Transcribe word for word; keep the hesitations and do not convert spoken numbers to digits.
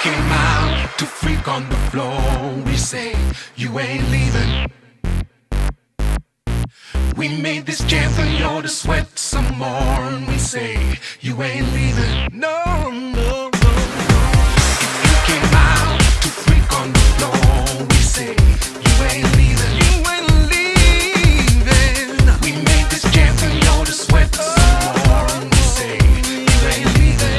came out to freak on the floor. We say, you ain't leaving. We made this jam for you to sweat some more. And we say, you ain't leaving. No.